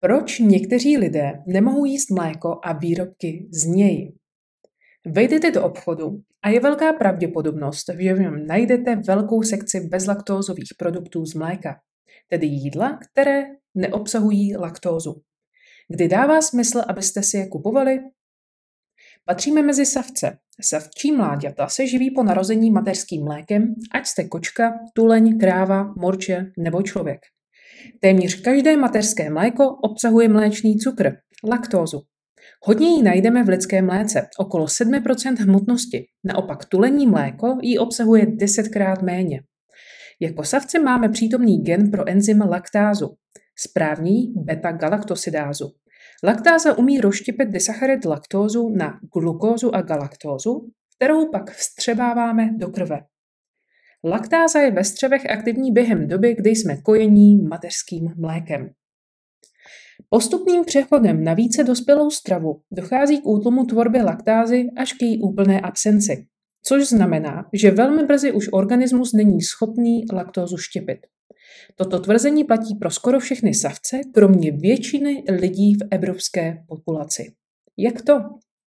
Proč někteří lidé nemohou jíst mléko a výrobky z něj? Vejdete do obchodu a je velká pravděpodobnost, že v něm najdete velkou sekci bezlaktózových produktů z mléka, tedy jídla, které neobsahují laktózu. Kdy dává smysl, abyste si je kupovali? Patříme mezi savce. Savčí mláďata se živí po narození mateřským mlékem, ať jste kočka, tuleň, kráva, morče nebo člověk. Téměř každé mateřské mléko obsahuje mléčný cukr, laktózu. Hodně ji najdeme v lidském mléce, okolo 7% hmotnosti, naopak tulení mléko ji obsahuje 10krát méně. Jako savci máme přítomný gen pro enzym laktázu, správněji beta-galaktosidázu. Laktáza umí rozštěpit disacharid laktózu na glukózu a galaktózu, kterou pak vstřebáváme do krve. Laktáza je ve střevech aktivní během doby, kdy jsme kojení mateřským mlékem. Postupným přechodem na více dospělou stravu dochází k útlumu tvorby laktázy až k její úplné absenci, což znamená, že velmi brzy už organismus není schopný laktózu štěpit. Toto tvrzení platí pro skoro všechny savce, kromě většiny lidí v evropské populaci. Jak to?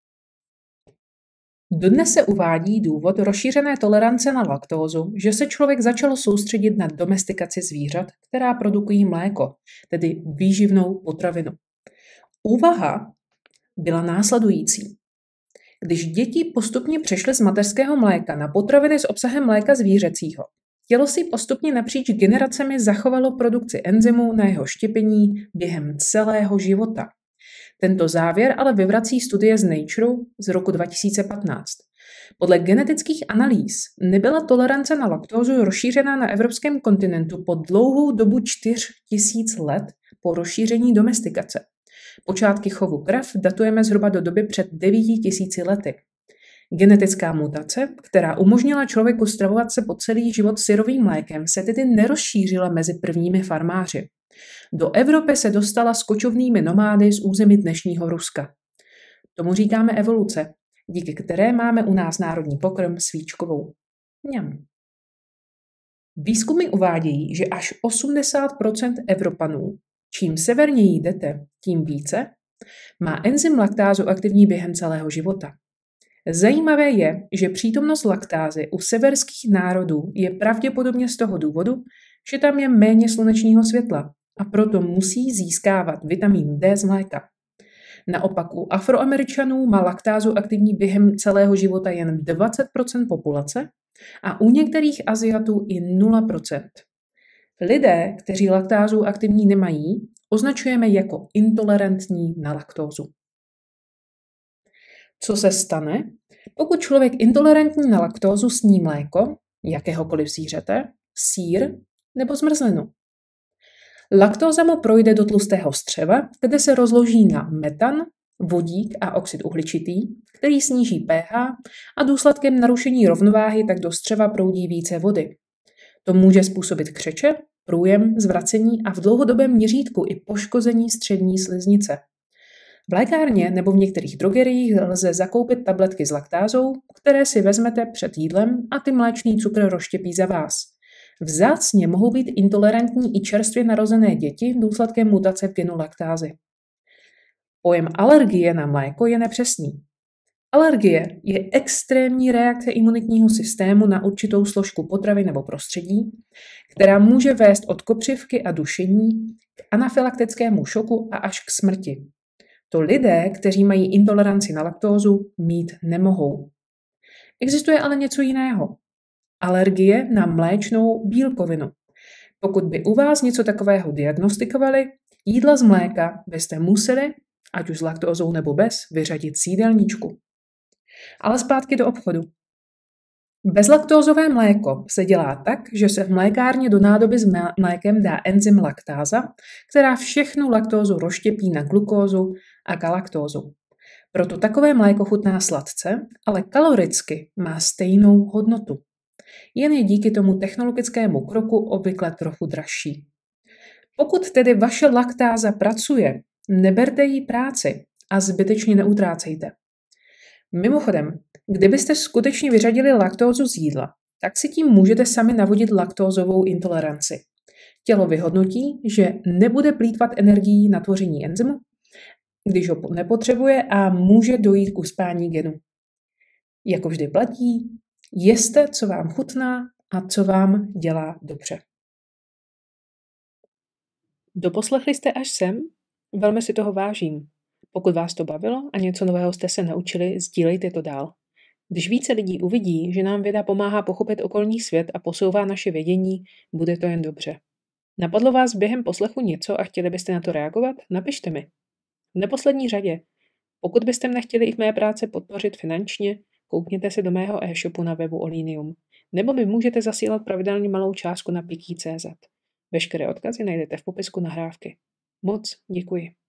Dodnes se uvádí důvod rozšířené tolerance na laktózu, že se člověk začal soustředit na domestikaci zvířat, která produkují mléko, tedy výživnou potravinu. Úvaha byla následující. Když děti postupně přešly z mateřského mléka na potraviny s obsahem mléka zvířecího, tělo si postupně napříč generacemi zachovalo produkci enzymu na jeho štěpení během celého života. Tento závěr ale vyvrací studie z Nature z roku 2015. Podle genetických analýz nebyla tolerance na laktózu rozšířená na evropském kontinentu po dlouhou dobu 4000 let po rozšíření domestikace. Počátky chovu krav datujeme zhruba do doby před 9000 lety. Genetická mutace, která umožnila člověku stravovat se po celý život syrovým mlékem, se tedy nerozšířila mezi prvními farmáři. Do Evropy se dostala s kočovnými nomády z území dnešního Ruska. Tomu říkáme evoluce, díky které máme u nás národní pokrm svíčkovou. Mňam. Výzkumy uvádějí, že až 80% Evropanů, čím severněji jdete, tím více, má enzym laktázu aktivní během celého života. Zajímavé je, že přítomnost laktázy u severských národů je pravděpodobně z toho důvodu, že tam je méně slunečního světla a proto musí získávat vitamin D z mléka. Naopak u Afroameričanů má laktázu aktivní během celého života jen 20% populace a u některých Aziatů i 0%. Lidé, kteří laktázu aktivní nemají, označujeme jako intolerantní na laktózu. Co se stane, pokud člověk intolerantní na laktózu sní mléko, jakéhokoliv zvířete, sýr nebo zmrzlinu? Laktóza mu projde do tlustého střeva, kde se rozloží na metan, vodík a oxid uhličitý, který sníží pH a důsledkem narušení rovnováhy tak do střeva proudí více vody. To může způsobit křeče, průjem, zvracení a v dlouhodobém měřítku i poškození střední sliznice. V lékárně nebo v některých drogeriích lze zakoupit tabletky s laktázou, které si vezmete před jídlem a ty mléčný cukr rozštěpí za vás. Vzácně mohou být intolerantní i čerstvě narozené děti důsledkem mutace v genu laktázy. Pojem alergie na mléko je nepřesný. Alergie je extrémní reakce imunitního systému na určitou složku potravy nebo prostředí, která může vést od kopřivky a dušení k anafylaktickému šoku a až k smrti. To lidé, kteří mají intoleranci na laktózu, mít nemohou. Existuje ale něco jiného. Alergie na mléčnou bílkovinu. Pokud by u vás něco takového diagnostikovali, jídla z mléka byste museli, ať už s laktózou nebo bez, vyřadit z jídelníčku. Ale zpátky do obchodu. Bezlaktózové mléko se dělá tak, že se v mlékárně do nádoby s mlékem dá enzym laktáza, která všechnu laktózu rozštěpí na glukózu a galaktózu. Proto takové mléko chutná sladce, ale kaloricky má stejnou hodnotu. Jen je díky tomu technologickému kroku obvykle trochu dražší. Pokud tedy vaše laktáza pracuje, neberte jí práci a zbytečně neutrácejte. Mimochodem, kdybyste skutečně vyřadili laktózu z jídla, tak si tím můžete sami navodit laktózovou intoleranci. Tělo vyhodnotí, že nebude plýtvat energií na tvoření enzymu, když ho nepotřebuje a může dojít k uspání genu. Jako vždy platí, jeste, co vám chutná a co vám dělá dobře. Doposlechli jste až sem? Velmi si toho vážím. Pokud vás to bavilo a něco nového jste se naučili, sdílejte to dál. Když více lidí uvidí, že nám věda pomáhá pochopit okolní svět a posouvá naše vědění, bude to jen dobře. Napadlo vás během poslechu něco a chtěli byste na to reagovat? Napište mi. V neposlední řadě, pokud byste mne chtěli i v mé práci podpořit finančně, koukněte se do mého e-shopu na webu Olinium, nebo mi můžete zasílat pravidelně malou částku na Piki.cz. Veškeré odkazy najdete v popisku nahrávky. Moc děkuji.